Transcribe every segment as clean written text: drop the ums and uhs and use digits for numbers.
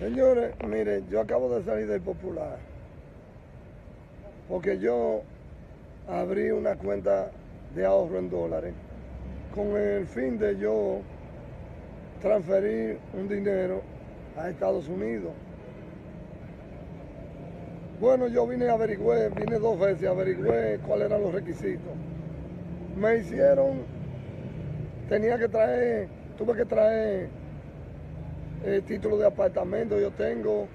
Señores, mire, yo acabo de salir del Popular porque yo abrí una cuenta de ahorro en dólares con el fin de yo transferir un dinero a Estados Unidos. Bueno, yo vine 2 veces, averigüé cuáles eran los requisitos. Me hicieron, tuve que traer título de apartamento, yo tengo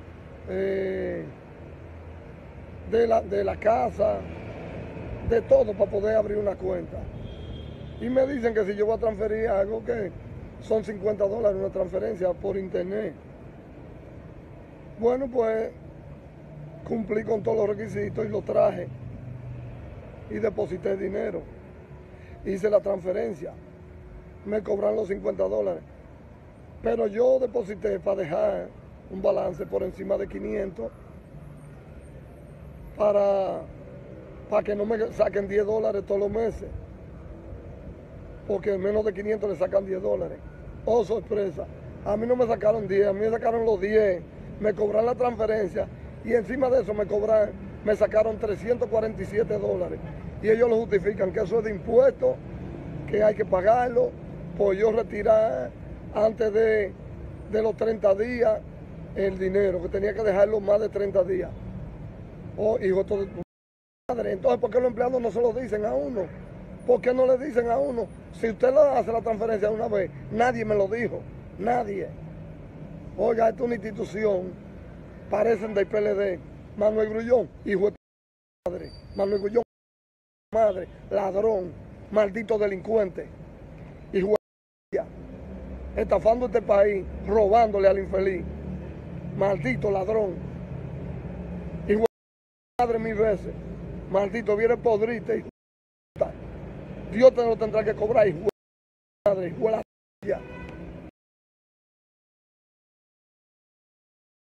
de la casa, de todo para poder abrir una cuenta. Y me dicen que si yo voy a transferir algo, que son $50 una transferencia por internet. Bueno, pues cumplí con todos los requisitos y lo traje y deposité dinero. Hice la transferencia, me cobran los $50. Pero yo deposité para dejar un balance por encima de 500 para que no me saquen $10 todos los meses. Porque menos de 500 le sacan $10. Oh, sorpresa. A mí no me sacaron 10, a mí me sacaron los 10, me cobran la transferencia y encima de eso me sacaron $347. Y ellos lo justifican que eso es de impuestos, que hay que pagarlo, por yo retirar antes de los 30 días el dinero, que tenía que dejarlo más de 30 días. Oh, hijo de tu madre. Entonces, ¿por qué los empleados no se lo dicen a uno? ¿Por qué no le dicen a uno? Si usted le hace la transferencia una vez, nadie me lo dijo, nadie. Oiga, esta es una institución, parecen del PLD. Manuel Grullón, hijo de tu madre. Manuel Grullón, madre, ladrón, maldito delincuente. Hijo de tu, estafando este país, robándole al infeliz. Maldito ladrón. Hijo de tu madre 1000 veces. Maldito, viene podrite, hijo de tu. Dios te lo tendrá que cobrar, hijo de tu madre, hijo de la.